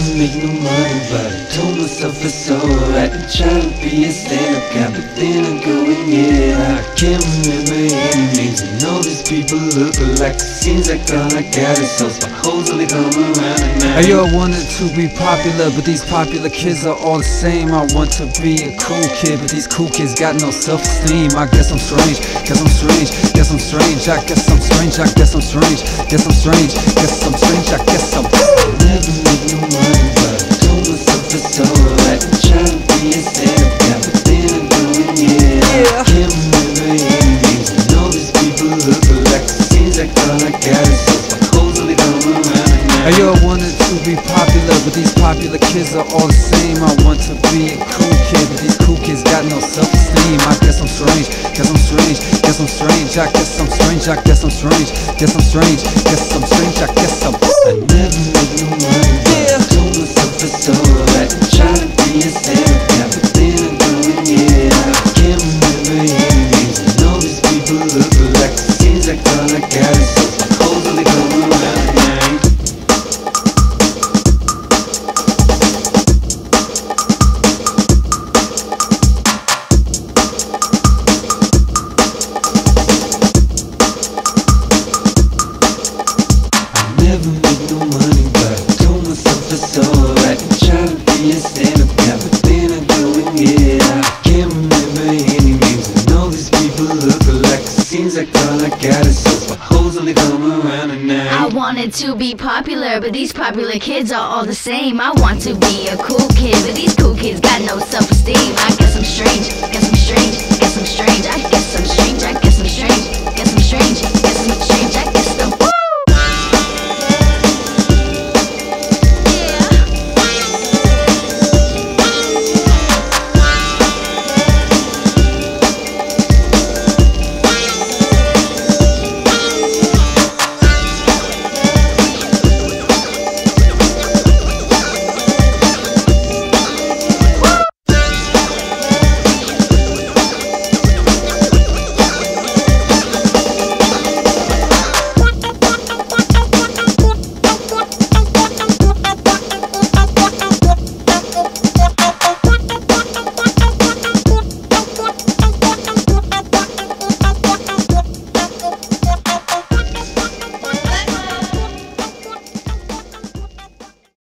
make no money, but I told myself it's alright to try to be a stand-up guy. But then I go and yeah, I can't remember any names, and all these people look alike. Seems like all I got is souls, but hoes only come around at night. Hey yo, I wanted to be popular, but these popular kids are all the same. I want to be a cool kid, but these cool kids got no self-esteem. I guess I'm strange, guess I'm strange, guess I'm strange, I guess I'm strange, I guess I'm strange, guess I'm strange, guess I'm strange, I guess I'm never make no money, but I told myself it's alright to try to be a stand-up guy. But then I go and yeah, I can't remember any names, and all these people look alike. Seems like all I got is souls, but hoes only come around at night. Hey yo, I wanted to be popular, but these popular kids are all the same. I want to be a cool kid, but these cool kids got no self-esteem. I guess I'm strange, guess I'm strange, guess I'm strange, I guess I'm strange, I guess I'm strange, guess I'm strange, guess I'm strange, I guess I'm I never make no money, but I told myself it's alright to try to be a stand-up guy. But then I go and yeah, I can't remember any names, and all these people look alike. Seems like all I got is souls, but hoes only come around at night. Never make no money, but I told myself it's alright to try to be a stand-up guy. But then I go and yeah, I can't remember any names, and all these people look alike. Seems like all I got is souls, but hoes only come around at night. I wanted to be popular, but these popular kids are all the same. I want to be a cool kid, but these cool kids got no self-esteem. I guess I'm strange, guess I'm strange, guess I'm strange, I guess I'm strange, I guess